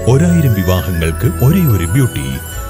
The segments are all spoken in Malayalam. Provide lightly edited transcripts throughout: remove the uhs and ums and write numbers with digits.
1000 വിവാഹങ്ങൾക്ക് ഒരേ ഒരു beauty.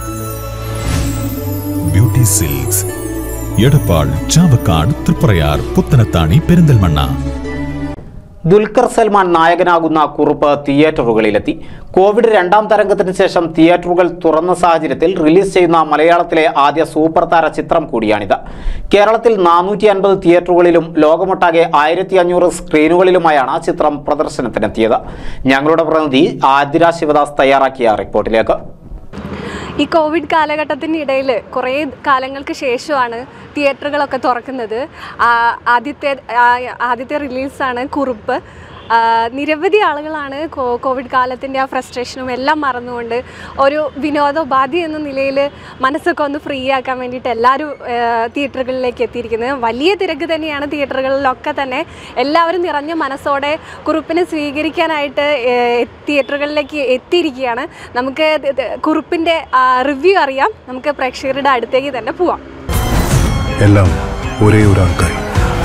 Beauty silks, Edappal, Chavakkad, Triprayar, Puthanathani, Perinthalmanna. Dulquer Salmaan നായകനാകുന്ന കുറുപ്പ് തിയേറ്ററുകളിലെത്തി. കോവിഡ് രണ്ടാം തരംഗത്തിന് ശേഷം തിയേറ്ററുകൾ തുറന്ന സാഹചര്യത്തിൽ റിലീസ് ചെയ്യുന്ന മലയാളത്തിലെ ആദ്യ സൂപ്പർ താര ചിത്രം കൂടിയാണിത്. കേരളത്തിൽ 450 തിയേറ്ററുകളിലും ലോകമൊട്ടാകെ 1500 സ്ക്രീനുകളിലുമായാണ് ചിത്രം പ്രദർശനത്തിനെത്തിയത്. ഞങ്ങളുടെ പ്രതിനിധി ആതിര ശിവദാസ് തയ്യാറാക്കിയ റിപ്പോർട്ടിലേക്ക്. ഈ കോവിഡ് കാലഘട്ടത്തിനിടയിൽ കുറേ കാലങ്ങൾക്ക് ശേഷമാണ് തിയേറ്ററുകളൊക്കെ തുറക്കുന്നത്. ആദ്യത്തെ റിലീസാണ് കുറുപ്പ്. നിരവധി ആളുകളാണ് കോവിഡ് കാലത്തിൻ്റെ ആ ഫ്രസ്ട്രേഷനും എല്ലാം മറന്നുകൊണ്ട് ഒരു വിനോദോപാധി എന്ന നിലയിൽ മനസ്സൊക്കെ ഒന്ന് ഫ്രീ ആക്കാൻ വേണ്ടിയിട്ട് എല്ലാവരും തിയേറ്ററുകളിലേക്ക് എത്തിയിരിക്കുന്നത്. വലിയ തിരക്ക് തന്നെയാണ് തിയേറ്ററുകളിലൊക്കെ തന്നെ. എല്ലാവരും നിറഞ്ഞ മനസ്സോടെ കുറുപ്പിനെ സ്വീകരിക്കാനായിട്ട് തിയേറ്ററുകളിലേക്ക് എത്തിയിരിക്കുകയാണ്. നമുക്ക് കുറുപ്പിൻ്റെ റിവ്യൂ അറിയാം. നമുക്ക് പ്രേക്ഷകരുടെ അടുത്തേക്ക് തന്നെ പോവാം. എല്ലാം ഒരേ ഒരു ആൾക്കാർ.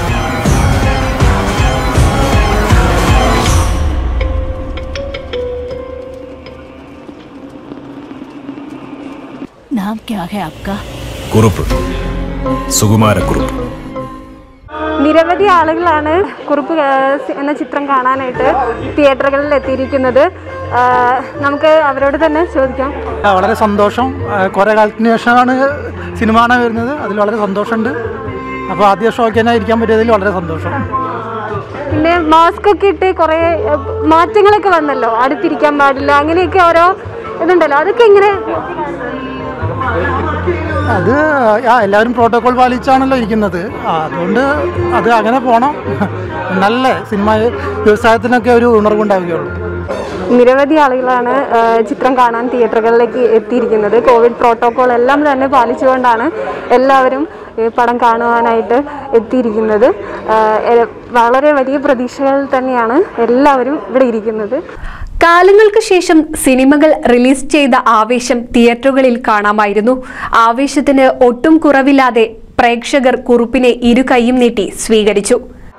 नाम क्या है आपका? കുറുപ്പ്, സുകുമാരക്കുറുപ്പ്. നിരവധി ആളുകളാണ് കുറുപ്പ് എന്ന ചിത്രം കാണാനായിട്ട് തിയേറ്ററുകളിൽ എത്തിയിരിക്കുന്നത്. നമുക്ക് അവരോട് തന്നെ ചോദിക്കാം. വളരെ സന്തോഷം. കുറേ കാലത്തിന് ശേഷമാണ് സിനിമ കാണാൻ വരുന്നത്. അതിൽ വളരെ സന്തോഷമുണ്ട്. അപ്പോൾ ആദ്യ ഷോയ്ക്ക് തന്നെ ഇരിക്കാൻ പറ്റിയതിൽ വളരെ സന്തോഷം. പിന്നെ മാസ്ക് ഒക്കെ ഇട്ട് കുറേ മാറ്റങ്ങളൊക്കെ വന്നല്ലോ. അടുത്തിരിക്കാൻ പാടില്ല, അങ്ങനെയൊക്കെ ഓരോ ഇതുണ്ടല്ലോ. അതൊക്കെ എങ്ങനെ? അത് എല്ലാവരും പ്രോട്ടോകോൾ പാലിച്ചാണല്ലോ ഇരിക്കുന്നത്. അതുകൊണ്ട് അത് അങ്ങനെ പോകണം. നല്ല സിനിമ വ്യവസായത്തിനൊക്കെ ഒരു ഉണർവുണ്ടാവുകയുള്ളൂ. നിരവധി ആളുകളാണ് ചിത്രം കാണാൻ തിയേറ്ററുകളിലേക്ക് എത്തിയിരിക്കുന്നത്. കോവിഡ് പ്രോട്ടോകോൾ എല്ലാം തന്നെ പാലിച്ചുകൊണ്ടാണ് എല്ലാവരും പടം കാണുവാനായിട്ട് എത്തിയിരിക്കുന്നത്. വളരെ വലിയ പ്രതീക്ഷകളിൽ തന്നെയാണ് എല്ലാവരും ഇവിടെ ഇരിക്കുന്നത്. കാലങ്ങൾക്ക് ശേഷം സിനിമകൾ റിലീസ് ചെയ്ത ആവേശം തിയേറ്ററുകളിൽ കാണാമായിരുന്നു. ആവേശത്തിന് ഒട്ടും കുറവില്ലാതെ പ്രേക്ഷകർ കുറുപ്പിനെ ഇരു കൈയും നീട്ടി സ്വീകരിച്ചു.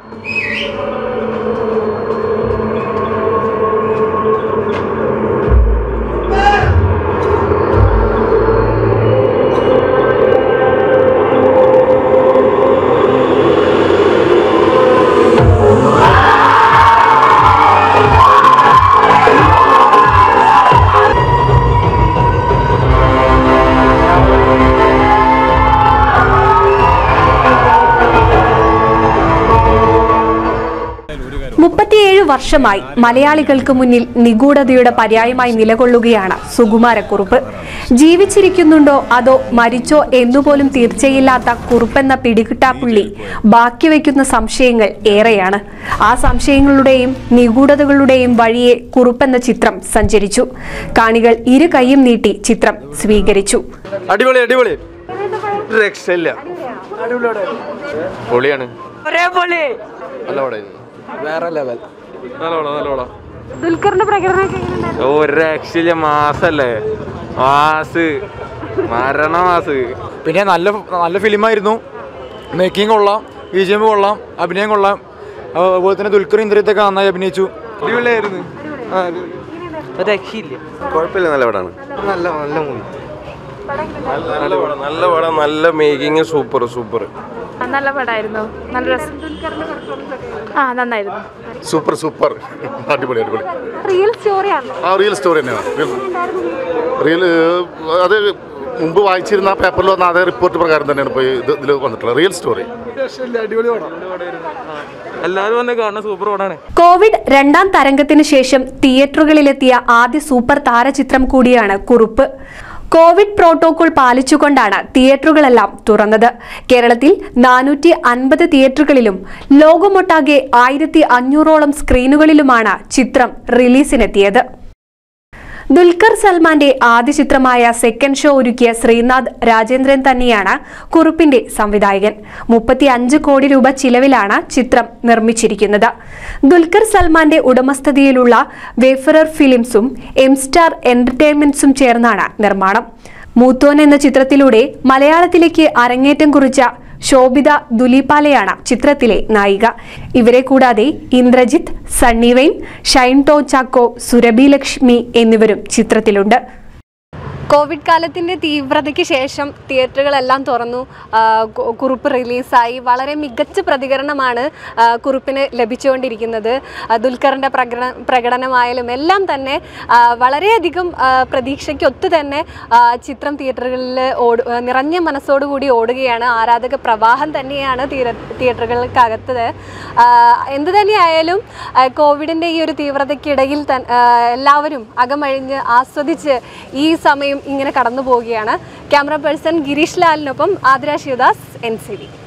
വർഷമായി മലയാളികൾക്ക് മുന്നിൽ നിഗൂഢതയുടെ പര്യായമായി നിലകൊള്ളുകയാണ് സുകുമാരക്കുറുപ്പ്. ജീവിച്ചിരിക്കുന്നുണ്ടോ അതോ മരിച്ചോ എന്നുപോലും തീർച്ചയില്ലാത്ത കുറുപ്പെന്ന പിടികിട്ടാപ്പുള്ളി ബാക്കി വയ്ക്കുന്ന സംശയങ്ങൾ ഏറെയാണ്. ആ സംശയങ്ങളുടെയും നിഗൂഢതകളുടെയും വഴിയെ കുറുപ്പെന്ന ചിത്രം സഞ്ചരിച്ചു. കാണികൾ ഇരു കൈയും നീട്ടി ചിത്രം സ്വീകരിച്ചു. അടിപൊളി അടിപൊളി, രക്ഷയില്ല, പൊളിയാണ്, വേറെ ലെവൽ, ദുൽഖറിന്റെ പ്രകടനം ഒരു രക്ഷയില്ല, മാസല്ലേ, മാസ്, മരണ മാസ്. പിന്നെ നല്ല നല്ല ഫിലിമായിരുന്നു. മേക്കിംഗ് കൊള്ളാം, BGM കൊള്ളാം, അഭിനയം കൊള്ളാം. അതുപോലെ തന്നെ ദുൽഖർ ഇന്ദ്രിയത്തൊക്കെ നന്നായി അഭിനയിച്ചു. അടിപൊളിയായിരുന്നു, രക്ഷയില്ല, കുഴപ്പമില്ല, നല്ല പടമാണ്, നല്ല നല്ല മൂവി, നല്ല പടം, നല്ല മേക്കിംഗ്, സൂപ്പർ സൂപ്പർ, നല്ല പടമായിരുന്നു, നല്ല രസം, നന്നായിരുന്നു, സൂപ്പർ സൂപ്പർ, അടിപൊളി അടിപൊളി. റിയൽ സ്റ്റോറിയാണ്. റിയൽ സ്റ്റോറി തന്നെയാണ്. റിയൽ അത് മുമ്പ് വായിച്ചിരുന്ന പേപ്പറിൽ വന്ന അതേ റിപ്പോർട്ട് പ്രകാരം തന്നെയാണ് ഇപ്പോൾ ഇതിൽ വന്നിട്ടുള്ളത്. റിയൽ സ്റ്റോറി, അടിപൊളി പടം, എല്ലാവരും വന്ന് കാണുന്ന സൂപ്പർ പടമാണ്. കോവിഡ് രണ്ടാം തരംഗത്തിന് ശേഷം തിയേറ്ററുകളിലെത്തിയ ആദ്യ സൂപ്പർ താരചിത്രം കൂടിയാണ് കുറുപ്പ്. കോവിഡ് പ്രോട്ടോകോൾ പാലിച്ചുകൊണ്ടാണ് തിയേറ്ററുകളെല്ലാം തുറന്നത്. കേരളത്തിൽ 450 തിയേറ്ററുകളിലും ലോകമൊട്ടാകെ 1500ഓളം സ്ക്രീനുകളിലുമാണ് ചിത്രം റിലീസിനെത്തിയത്. ദുൽഖർ സൽമാന്റെ ആദ്യ ചിത്രമായ സെക്കൻഡ് ഷോ ഒരുക്കിയ ശ്രീനാഥ് രാജേന്ദ്രൻ തന്നെയാണ് കുറുപ്പിന്റെ സംവിധായകൻ. 35 കോടി രൂപ ചിലവിലാണ് ചിത്രം നിർമ്മിച്ചിരിക്കുന്നത്. ദുൽഖർ സൽമാന്റെ ഉടമസ്ഥതയിലുള്ള വേഫറർ ഫിലിംസും എം സ്റ്റാർ എന്റർടൈൻമെന്റ്സും ചേർന്നാണ് നിർമ്മാണം. മൂത്തോൻ എന്ന ചിത്രത്തിലൂടെ മലയാളത്തിലേക്ക് അരങ്ങേറ്റം കുറിച്ച ശോഭിത ദുലിപാലയാണ് ചിത്രത്തിലെ നായിക. ഇവരെ കൂടാതെ ഇന്ദ്രജിത്ത്, സണ്ണി വെയിൻ, ഷൈൻ ടോം ചാക്കോ, സുരഭി ലക്ഷ്മി എന്നിവരും ചിത്രത്തിലുണ്ട്. കോവിഡ് കാലത്തിൻ്റെ തീവ്രതയ്ക്ക് ശേഷം തിയേറ്ററുകളെല്ലാം തുറന്നു. കുറുപ്പ് റിലീസായി. വളരെ മികച്ച പ്രതികരണമാണ് കുറുപ്പിന് ലഭിച്ചുകൊണ്ടിരിക്കുന്നത്. ദുൽഖറിൻ്റെ പ്രകടനമായാലും എല്ലാം തന്നെ വളരെയധികം പ്രതീക്ഷയ്ക്കൊത്ത് തന്നെ ചിത്രം തിയേറ്ററുകളിൽ നിറഞ്ഞ മനസ്സോടുകൂടി ഓടുകയാണ്. ആരാധക പ്രവാഹം തന്നെയാണ് തിയേറ്ററുകൾക്കകത്ത്. എന്തു തന്നെയായാലും കോവിഡിൻ്റെ ഈ ഒരു തീവ്രതയ്ക്കിടയിൽ എല്ലാവരും അകമഴിഞ്ഞ് ആസ്വദിച്ച് ഈ സമയം ഇങ്ങനെ കടന്നു പോവുകയാണ്. ക്യാമറ പേഴ്സൺ ഗിരീഷ് ലാലിനൊപ്പം ആതിര ശിവദാസ്, NCV.